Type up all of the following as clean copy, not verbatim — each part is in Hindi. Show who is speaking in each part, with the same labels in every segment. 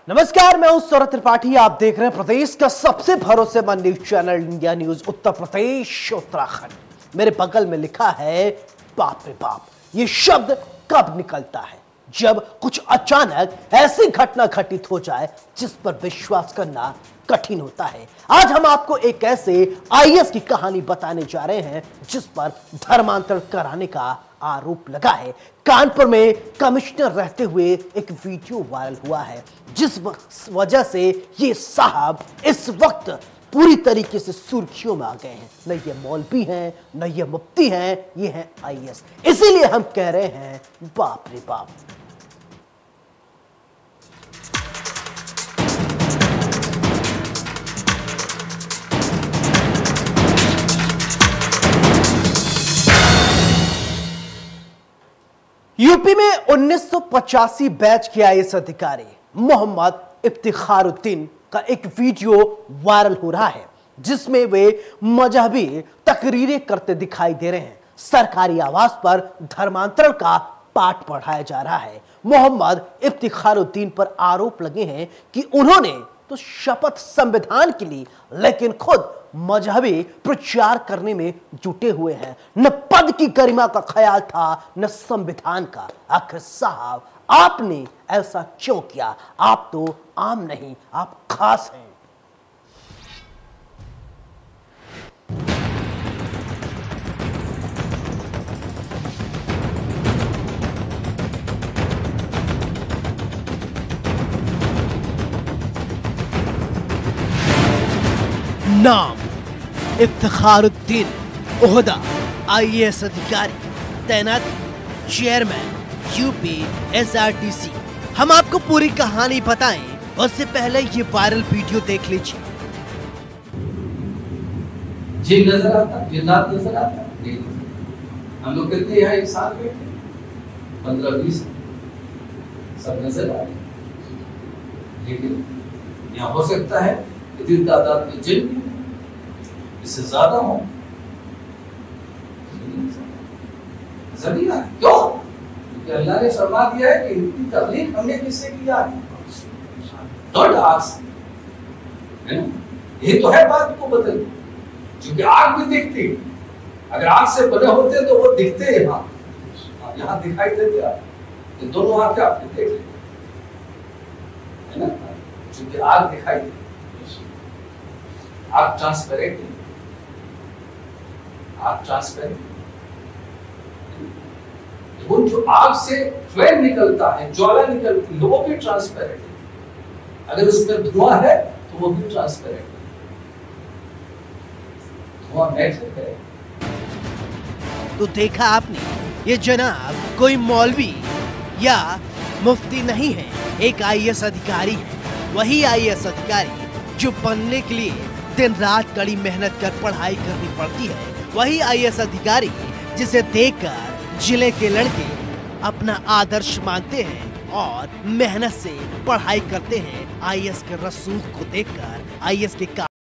Speaker 1: नमस्कार, मैं हूं सौरभ त्रिपाठी। आप देख रहे हैं प्रदेश का सबसे भरोसेमंद news channel India news Uttar Pradesh Uttarakhand. मेरे बगल में लिखा है बाप रे बाप। ये शब्द कब निकलता है? जब कुछ अचानक ऐसी घटना घटित हो जाए जिस पर विश्वास करना कठिन होता है। आज हम आपको एक ऐसे आईएएस की कहानी बताने जा रहे हैं जिस पर धर्मांतरण कराने का आरोप लगा है। कानपुर में कमिश्नर रहते हुए एक वीडियो वायरल हुआ है जिस वजह से ये साहब इस वक्त पूरी तरीके से सुर्खियों में आ गए हैं। न ये मौलवी हैं, न ये मुफ्ती हैं, ये हैं आईएएस। इसीलिए हम कह रहे हैं बाप रे बाप। यूपी में 1985 बैच के आईएएस अधिकारी मोहम्मद इफ्तिखारुद्दीन का एक वीडियो वायरल हो रहा है जिसमें वे मजहबी तकरीरें करते दिखाई दे रहे हैं। सरकारी आवास पर धर्मांतरण का पाठ पढ़ाया जा रहा है। मोहम्मद इफ्तिखारुद्दीन पर आरोप लगे हैं कि उन्होंने तो शपथ संविधान की ली, लेकिन खुद मजहबी प्रचार करने में जुटे हुए हैं। न पद की गरिमा का ख्याल था, न संविधान का। आखिर साहब, आपने ऐसा क्यों किया? आप तो आम नहीं, आप खास हैं। नाम इफ्तिखारुद्दीन, ओहदा आईएएस अधिकारी, तैनात चेयरमैन यूपी एसआरटीसी। हम आपको पूरी कहानी बताएं उससे पहले ये वायरल वीडियो देख लीजिए।
Speaker 2: जी नजर आता, जिन्नात नजर आता नहीं। हम लोग कितने यहाँ एक साल में 15-20 सब नजर आ रहे, लेकिन यहाँ हो सकता है इतनी तादाद में जिन इससे ज्यादा हो। जरिया क्यों? क्योंकि अल्लाह ने फरमा दिया है कि इनकी तकलीफ हमने किससे किया है? नॉट आस्क, है ना? ये तो है बात को बदल, क्योंकि आग भी दिखती। अगर आग से बने होते तो वो दिखते यहाँ दिखाई देते आप। दोनों आग आपने देख लिया, है ना? क्योंकि आग दिखाई देती, आग ट्रांसपेरेंट है, आग ट्रांसपेरेंट। वो जो आग से फ्लेम निकलता है, ज्वाला निकलती है, वो भी ट्रांसपेरेंट है। अगर उसमें धुआं है तो वो भी ट्रांसपेरेंट है। धुआं नेचुरल है।
Speaker 1: तो देखा आपने, ये जनाब कोई मौलवी या मुफ्ती नहीं है, एक आईएएस अधिकारी है। वही आईएएस अधिकारी जो बनने के लिए दिन रात कड़ी मेहनत कर पढ़ाई करनी पड़ती है। वही आईएएस अधिकारी जिसे देखकर जिले के लड़के अपना आदर्श मानते हैं और मेहनत से पढ़ाई करते हैं। आईएएस के रसूख को देखकर आईएएस के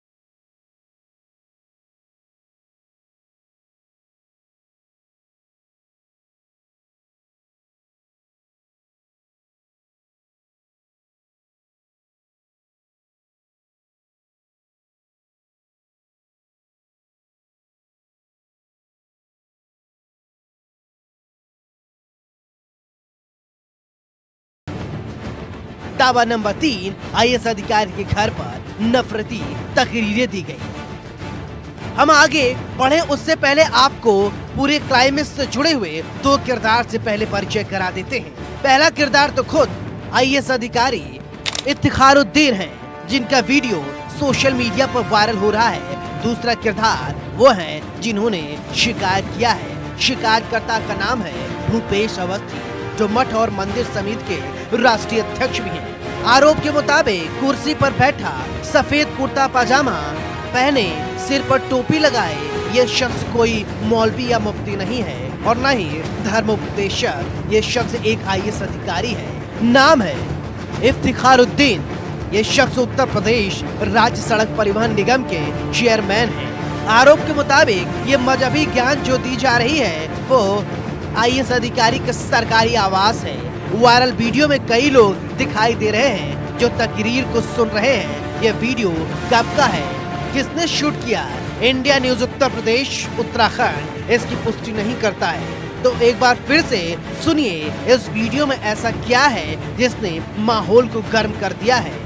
Speaker 1: दावा नंबर 3, आईएएस अधिकारी के घर पर नफरती तकरीरें दी गई। हम आगे बढ़े उससे पहले आपको पूरे क्लाइमेक्स से जुड़े हुए 2 किरदार से पहले परिचय करा देते हैं। पहला किरदार तो खुद आईएएस अधिकारी इफ्तिखारुद्दीन हैं, जिनका वीडियो सोशल मीडिया पर वायरल हो रहा है। दूसरा किरदार वो हैं जिन्होंने शिकायत किया है। शिकायतकर्ता का नाम है भूपेश अवस्थी, जो मठ और मंदिर समिति के राष्ट्रीय अध्यक्ष भी हैं। आरोप के मुताबिक कुर्सी पर बैठा, सफेद कुर्ता पजामा पहने, सिर पर टोपी लगाए ये शख्स कोई मौलवी या मुफ्ती नहीं है और न ही धर्मोपदेशक। ये शख्स एक आईएएस अधिकारी है। नाम है इफ्तिखारुद्दीन। ये शख्स उत्तर प्रदेश राज्य सड़क परिवहन निगम के चेयरमैन हैं। आरोप के मुताबिक ये मजहबी ज्ञान जो दी जा रही है वो आईएएस अधिकारी का सरकारी आवास है। वायरल वीडियो में कई लोग दिखाई दे रहे हैं जो तकरीर को सुन रहे हैं, ये वीडियो कब का है, किसने शूट किया, इंडिया न्यूज उत्तर प्रदेश उत्तराखंड इसकी पुष्टि नहीं करता है। तो एक बार फिर से सुनिए इस वीडियो में ऐसा क्या है जिसने माहौल को गर्म कर दिया है।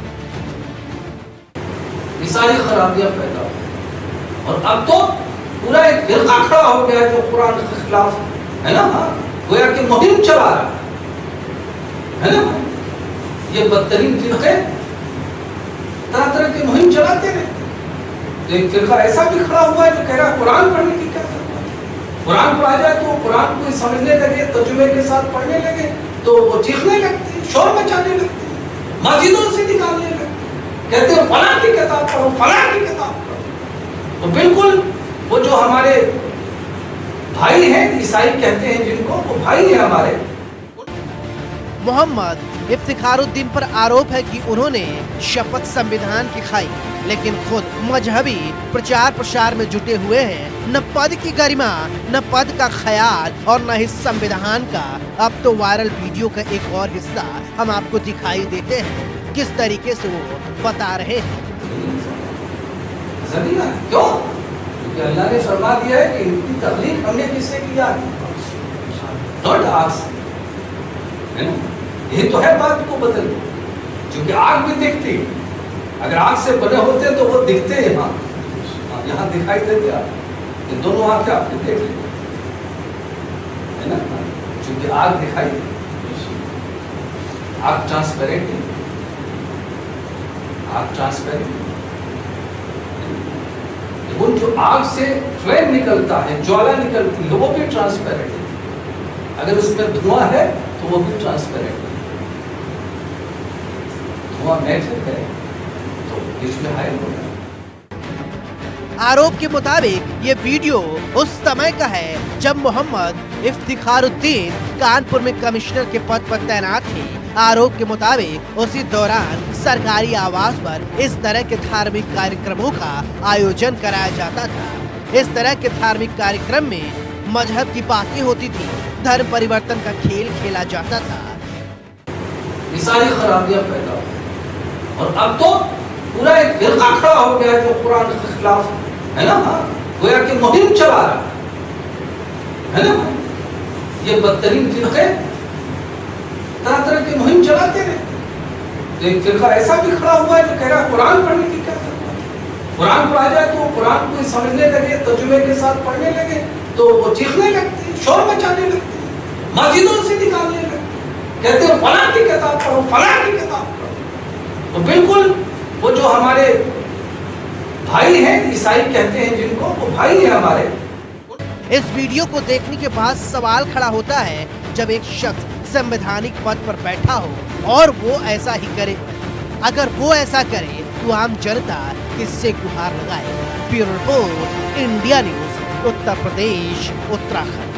Speaker 2: ये सारी खराबियां पैदा हुई और अब तो पूरा एक फिरका खड़ा हो गया जो कुरान के खिलाफ है ना, गोया कि मुहिम चला रहा है ना। ये बदतरीन फिरके तरह तरह की मुहिम चलाते हैं। तो एक फिरका ऐसा भी खड़ा हुआ है जो कह रहा है कुरान पढ़ने की क्या जरूरत है, कुरान पढ़ा जाए तो कुरान को समझने लगे, तर्जुमे के साथ पढ़ने लगे तो वो चीखने लगते हैं, शोर मचाने लगते हैं, मस्जिदों से निकालने लगते हैं, कहते हैं फलां की किताब पढ़ो, फलां की किताब पढ़ो। तो बिल्कुल वो जो हमारे भाई हैं, ईसाई कहते हैं जिनको, वो भाई हैं हमारे।
Speaker 1: मोहम्मद इफ्तिखारुद्दीन पर आरोप है कि उन्होंने शपथ संविधान की खाई, लेकिन खुद मजहबी प्रचार प्रसार में जुटे हुए हैं। न पद की गरिमा, न पद का ख्याल और न ही संविधान का। अब तो वायरल वीडियो का एक और हिस्सा हम आपको दिखाई देते हैं, किस तरीके से वो बता रहे हैं।
Speaker 2: क्यों? क्योंकि अल्लाह ने फरमा दिया है कि इनकी तख्लीक हमने किससे किया, नॉट आग, है ना। ये तो है बात को बदल, क्योंकि आग भी दिखती, अगर आग से बने होते तो वो दिखते हैं, यहाँ दिखाई देते आप, इन दोनों आग आपने देख लिया है ना, क्योंकि आग दिखाई देती, आग ट्रांसपेरेंट है, आग ट्रांसपेरेंट। वो जो आग से फ्लेम निकलता है, ज्वाला निकलती है, वो भी ट्रांसपेरेंट है। अगर उसमें धुआं है तो वो भी ट्रांसपेरेंट है। धुआं मैजिक है तो इसमें हाइल हो गया।
Speaker 1: आरोप के मुताबिक ये वीडियो उस समय का है जब मोहम्मद इफ्तिखारुद्दीन कानपुर में कमिश्नर के पद पर तैनात थे। आरोप के मुताबिक उसी दौरान सरकारी आवास पर इस तरह के धार्मिक कार्यक्रमों का आयोजन कराया जाता था। इस तरह के धार्मिक कार्यक्रम में मजहब की बातें होती थी, धर्म परिवर्तन का खेल खेला जाता था।
Speaker 2: ये सारी खराबियां पैदा हुई और अब तो पूरा एक फिरका खड़ा हो गया जो कुरान के खिलाफ है ना, गोया कि मुहिम चला रहा है ना। ये बदतरीन फिरके तरह तरह की मुहिम चलाते हैं। तो एक फिरका ऐसा भी खड़ा हुआ है जो कह रहा है कुरान पढ़ने की क्या जरूरत है, कुरान पढ़ा जाए तो कुरान को समझने लगे, तर्जुमे के साथ पढ़ने लगे तो वो चीखने लगते हैं, शोर मचाने लगते हैं, मस्जिदों से निकालने लगते हैं, कहते हैं फलां की किताब पढ़ो, फलां की किताब पढ़ो। तो बिल्कुल वो जो हमारे भाई हैं, ईसाई कहते हैं जिनको, वो भाई हैं हमारे।
Speaker 1: इस वीडियो को देखने के बाद सवाल खड़ा होता है, जब एक शख्स संवैधानिक पद पर बैठा हो और वो ऐसा ही करे, अगर वो ऐसा करे तो आम जनता किससे गुहार लगाए। Bureau report, India news Uttar Pradesh Uttarakhand.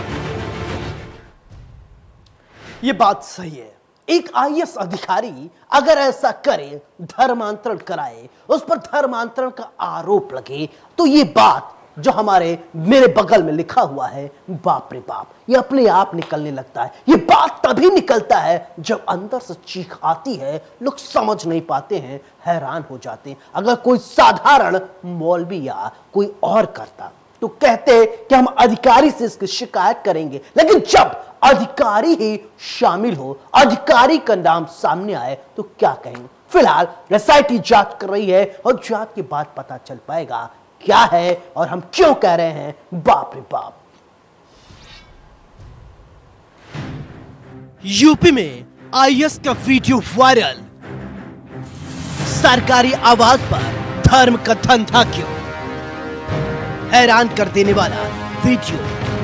Speaker 1: ये बात सही है, एक आईएएस अधिकारी अगर ऐसा करे, धर्मांतरण कराए, उस पर धर्मांतरण का आरोप लगे, तो ये बात जो हमारे मेरे बगल में लिखा हुआ है, बाप रे बाप, ये अपने आप निकलने लगता है। ये बात तभी निकलता है जब अंदर से चीख आती है, लोग समझ नहीं पाते हैं, हैरान हो जाते हैं। अगर कोई साधारण मौलवी या कोई और करता तो कहते कि हम अधिकारी से इसकी शिकायत करेंगे, लेकिन जब अधिकारी ही शामिल हो, अधिकारी का नाम सामने आए, तो क्या कहेंगे। फिलहाल एसआईटी जांच कर रही है और जांच के बाद पता चल पाएगा क्या है और हम क्यों कह रहे हैं बाप रे बाप। यूपी में आईएएस का वीडियो वायरल, सरकारी आवास पर धर्म का धंधा क्यों, हैरान कर देने वाला वीडियो।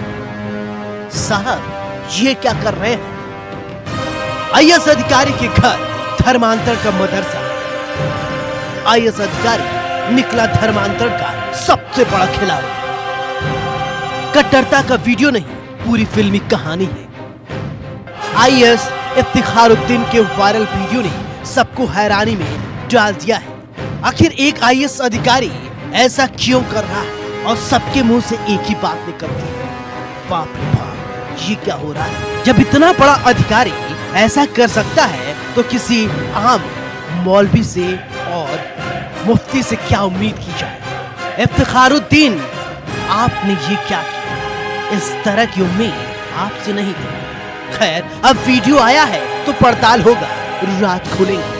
Speaker 1: साहब ये क्या कर रहे हैं। आईएएस अधिकारी के घर धर्मांतर का मदरसा। आईएएस अधिकारी निकला धर्मांतर का सबसे बड़ा खिलाड़ी। कट्टरता का वीडियो नहीं, पूरी फिल्मी कहानी है। आईएएस इफ्तिखारुद्दीन के वायरल वीडियो ने सबको हैरानी में डाल दिया है। आखिर एक आईएएस अधिकारी ऐसा क्यों कर रहा है और सबके मुंह से एक ही बात निकलती है, बाप रे बाप, ये क्या हो रहा है। जब इतना बड़ा अधिकारी ऐसा कर सकता है तो किसी आम मौलवी से और मुफ्ती से क्या उम्मीद की जाए। इफ्तिखारुद्दीन, आपने ये क्या किया? इस तरह की उम्मीद आपसे नहीं थी। खैर, अब वीडियो आया है तो पड़ताल होगा, रात खुलेंगे।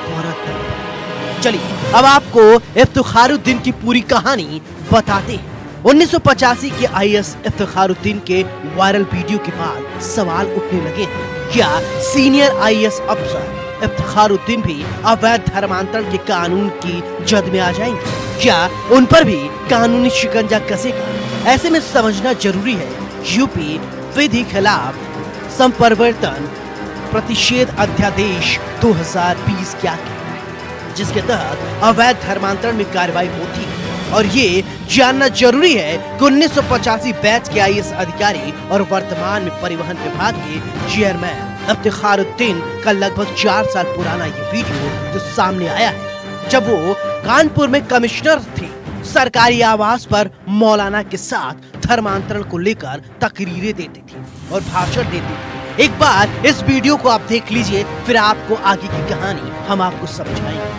Speaker 1: चलिए अब आपको इफ्तिखारुद्दीन की पूरी कहानी बताते हैं। 1985 के आईएएस इफ्तिखारुद्दीन के वायरल वीडियो के बाद सवाल उठने लगे हैं, क्या सीनियर आईएएस अफसर इफ्तिखारुद्दीन भी अवैध धर्मांतरण के कानून की जद में आ जाएंगे? क्या उन पर भी कानूनी शिकंजा कसेगा? ऐसे में समझना जरूरी है, यूपी विधि खिलाफ संपरिवर्तन प्रतिषेध अध्यादेश 2020 क्या कहता है, जिसके तहत अवैध धर्मांतरण में कार्रवाई होती है। और ये जानना जरूरी है कि 1985 बैच के आईएएस अधिकारी और वर्तमान में परिवहन विभाग के चेयरमैन इफ्तिखारुद्दीन का लगभग 4 साल पुराना ये वीडियो जो सामने आया है, जब वो कानपुर में कमिश्नर थे, सरकारी आवास पर मौलाना के साथ धर्मांतरण को लेकर तकरीरें देते थे और भाषण देते थे। एक बार इस वीडियो को आप देख लीजिए, फिर आपको आगे की कहानी हम आपको समझाएंगे।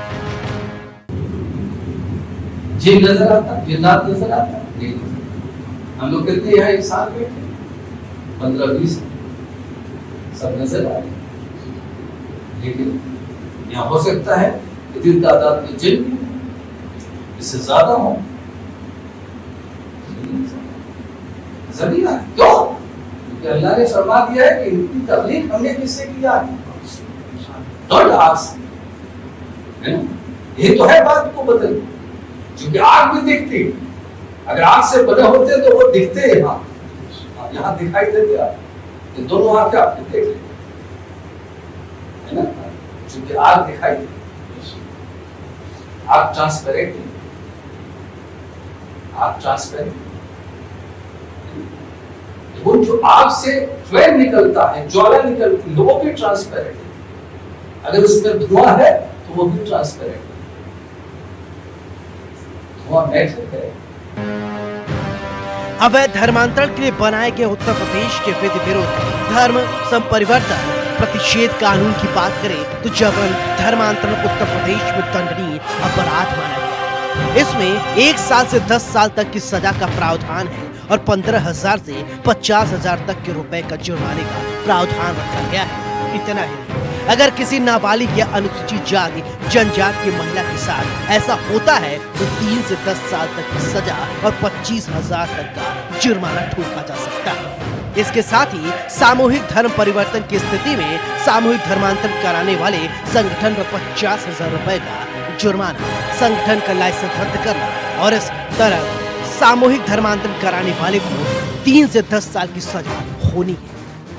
Speaker 2: जी नजर आता, जिन्नात नजर आता नहीं। हम लोग कहते हैं एक साल बैठे 15-20 सब नजर आ रहे, लेकिन यहाँ हो सकता है इतनी तादाद में जिन इससे ज्यादा हो। जमीरा क्यों? क्योंकि अल्लाह ने फरमा दिया है कि इनकी तकलीफ हमने किससे किया है? डोंट आस्क, है ना? ये तो है बात को बदल, क्योंकि आग भी दिखती, अगर आग से बने होते तो वो दिखते हैं। यहाँ दिखाई देते आप दोनों आग आपने देख लेते, है ना? क्योंकि आग दिखाई देती, आग ट्रांसपेरेंट, आग ट्रांसपेरेंट। वो जो आग से फ्लेम निकलता है, ज्वाला निकलती है, वो भी ट्रांसपेरेंट है। अगर उसमें धुआं है तो वो भी ट्रांसपेरेंट है।
Speaker 1: अवैध धर्मांतरण के लिए बनाए गए उत्तर प्रदेश के विधि विरोध धर्म संपरिवर्तन प्रतिषेध कानून की बात करें तो जबरन धर्मांतरण उत्तर प्रदेश में दंडनीय अपराध माना गया। इसमें 1 साल से 10 साल तक की सजा का प्रावधान है और 15,000 से 50,000 तक के रुपए का जुर्माने का प्रावधान रखा गया है। इतना ही नहीं, अगर किसी नाबालिग या अनुसूचित जाति जनजाति की महिला के साथ ऐसा होता है तो 3 से 10 साल तक की सजा और 25,000 तक का जुर्माना ठोका जा सकता है। इसके साथ ही सामूहिक धर्म परिवर्तन की स्थिति में सामूहिक धर्मांतरण कराने वाले संगठन पर 50,000 रुपए का जुर्माना, संगठन का लाइसेंस रद्द करना और इस तरह सामूहिक धर्मांतरण कराने वाले को 3 से 10 साल की सजा होनी है।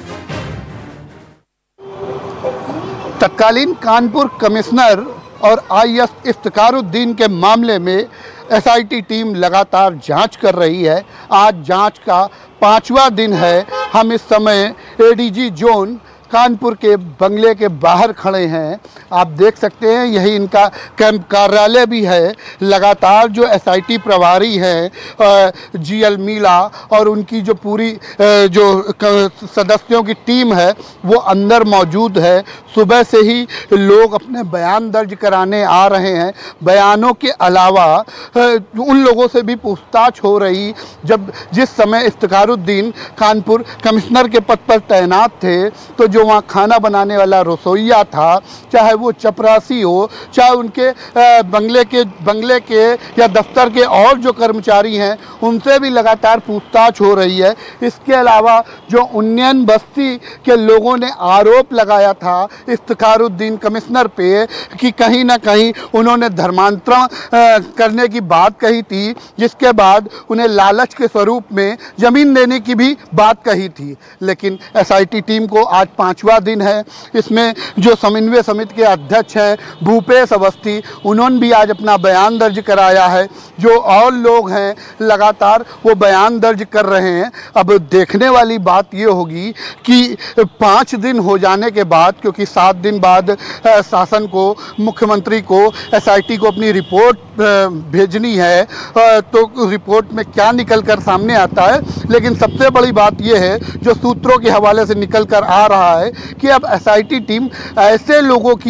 Speaker 3: तत्कालीन कानपुर कमिश्नर और आईएएस इफ्तिखारुद्दीन के मामले में एसआईटी टीम लगातार जांच कर रही है। आज जांच का 5वां दिन है। हम इस समय एडीजी जोन कानपुर के बंगले के बाहर खड़े हैं। आप देख सकते हैं यही इनका कैंप कार्यालय भी है। लगातार जो एसआईटी प्रभारी हैं जीएल मीणा और उनकी जो पूरी जो सदस्यों की टीम है वो अंदर मौजूद है। सुबह से ही लोग अपने बयान दर्ज कराने आ रहे हैं। बयानों के अलावा उन लोगों से भी पूछताछ हो रही जब जिस समय इफ्तिखारुद्दीन कानपुर कमिश्नर के पद पर तैनात थे तो जो वहाँ खाना बनाने वाला रसोइया था, चाहे वो चपरासी हो, चाहे उनके बंगले के या दफ्तर के और जो कर्मचारी हैं उनसे भी लगातार पूछताछ हो रही है। इसके अलावा जो उन्नयन बस्ती के लोगों ने आरोप लगाया था इफ्तिखारुद्दीन कमिश्नर पे कि कहीं ना कहीं उन्होंने धर्मांतरण करने की बात कही थी, जिसके बाद उन्हें लालच के स्वरूप में ज़मीन देने की भी बात कही थी। लेकिन एसआईटी टीम को आज 5वां दिन है। इसमें जो समन्वय समिति के अध्यक्ष हैं भूपेश अवस्थी, उन्होंने भी आज अपना बयान दर्ज कराया है। जो और लोग हैं लगातार वो बयान दर्ज कर रहे हैं। अब देखने वाली बात ये होगी कि 5 दिन हो जाने के बाद, क्योंकि 7 दिन बाद शासन को, मुख्यमंत्री को, एसआईटी को अपनी रिपोर्ट भेजनी है, तो रिपोर्ट में क्या निकल कर सामने आता है। लेकिन सबसे बड़ी बात यह है जो सूत्रों के हवाले से निकल कर आ रहा है कि अब एसआईटी टीम ऐसे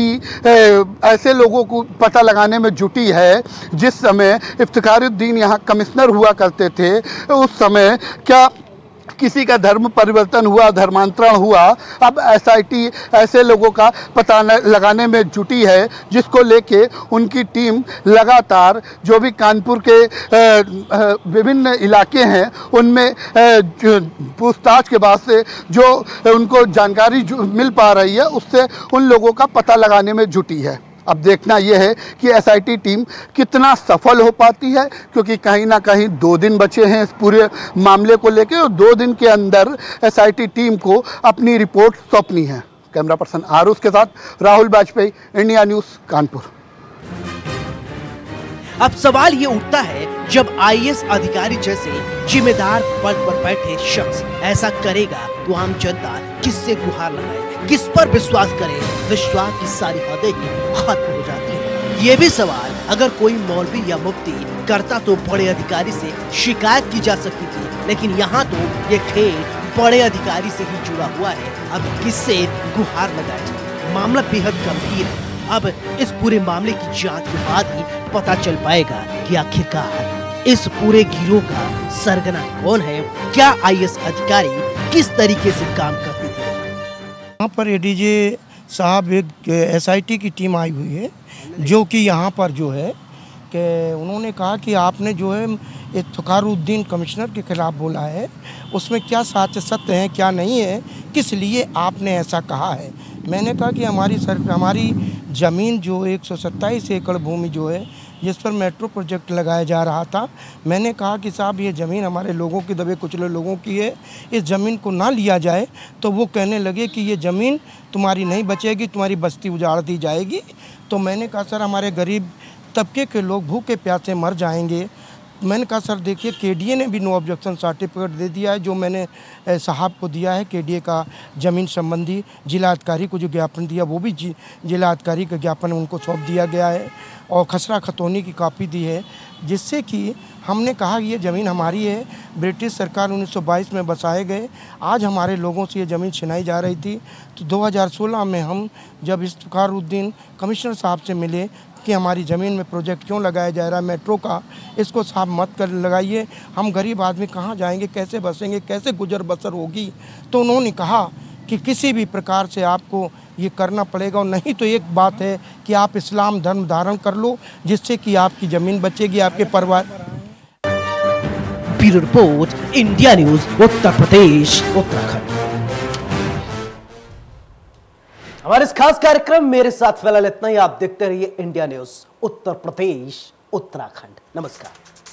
Speaker 3: लोगों को पता लगाने में जुटी है। जिस समय इफ्तिखारुद्दीन यहाँ कमिश्नर हुआ करते थे, उस समय क्या किसी का धर्म परिवर्तन हुआ, धर्मांतरण हुआ? अब एसआईटी ऐसे लोगों का पता लगाने में जुटी है जिसको लेके उनकी टीम लगातार जो भी कानपुर के विभिन्न इलाके हैं उनमें पूछताछ के बाद से जो उनको जानकारी मिल पा रही है उससे उन लोगों का पता लगाने में जुटी है। अब देखना यह है कि एसआईटी टीम कितना सफल हो पाती है, क्योंकि कहीं ना कहीं 2 दिन बचे हैं इस पूरे मामले को लेकर और 2 दिन के अंदर एसआईटी टीम को अपनी रिपोर्ट सौंपनी है। कैमरा पर्सन आरुष के साथ राहुल वाजपेयी, इंडिया न्यूज़, कानपुर।
Speaker 1: अब सवाल ये उठता है, जब आईएएस अधिकारी जैसे जिम्मेदार पद पर बैठे शख्स ऐसा करेगा तो आम जनता किससे गुहार लगाए, किस पर विश्वास करे? विश्वास की सारी हदें ही खत्म हो जाती है। ये भी सवाल अगर कोई मौलवी या मुफ्ती करता तो बड़े अधिकारी से शिकायत की जा सकती थी, लेकिन यहाँ तो ये खेल बड़े अधिकारी से ही जुड़ा हुआ है। अब किससे गुहार लगाया जाए? मामला बेहद गंभीर है। अब इस पूरे मामले की जांच के बाद ही पता चल पाएगा कि आखिरकार इस पूरे गिरोह का सरगना कौन है, क्या आईएएस अधिकारी किस तरीके से काम करते थे।
Speaker 4: यहाँ पर एडीजे साहब एक एसआईटी की टीम आई हुई है, जो कि यहाँ पर जो है कि उन्होंने कहा कि आपने जो है इफ्तिखारुद्दीन कमिश्नर के खिलाफ बोला है, उसमें क्या सत्य है क्या नहीं है, किस लिए आपने ऐसा कहा है। मैंने कहा कि हमारी ज़मीन जो 127 एकड़ भूमि जो है जिस पर मेट्रो प्रोजेक्ट लगाया जा रहा था, मैंने कहा कि साहब ये ज़मीन हमारे लोगों की, दबे कुचले लोगों की है, इस ज़मीन को ना लिया जाए। तो वो कहने लगे कि ये ज़मीन तुम्हारी नहीं बचेगी, तुम्हारी बस्ती उजाड़ दी जाएगी। तो मैंने कहा सर हमारे गरीब तबके के लोग भूखे प्यासे मर जाएंगे। मैंने कहा सर देखिए केडीए ने भी नो ऑब्जेक्शन सर्टिफिकेट दे दिया है, जो मैंने साहब को दिया है केडीए का ज़मीन संबंधी। जिला अधिकारी को जो ज्ञापन दिया वो भी जिला अधिकारी का ज्ञापन उनको सौंप दिया गया है और खसरा खतौनी की कॉपी दी है, जिससे कि हमने कहा ये ज़मीन हमारी है। ब्रिटिश सरकार 1922 में बसाए गए, आज हमारे लोगों से ये ज़मीन छिनाई जा रही थी। तो 2016 में हम जब इफ्तिखारुद्दीन कमिश्नर साहब से मिले कि हमारी ज़मीन में प्रोजेक्ट क्यों लगाया जा रहा है मेट्रो का, इसको साहब मत कर लगाइए, हम गरीब आदमी कहाँ जाएंगे, कैसे बसेंगे, कैसे गुजर बसर होगी। तो उन्होंने कहा कि किसी भी प्रकार से आपको ये करना पड़ेगा, और नहीं तो एक बात है कि आप इस्लाम धर्म धारण कर लो, जिससे कि आपकी ज़मीन बचेगी, आपके परिवार।
Speaker 1: Bureau report, India news, Uttar Pradesh, Uttarakhand. हमारे इस खास कार्यक्रम मेरे साथ फिलहाल इतना ही। आप देखते रहिए इंडिया न्यूज़, उत्तर प्रदेश, उत्तराखंड। नमस्कार।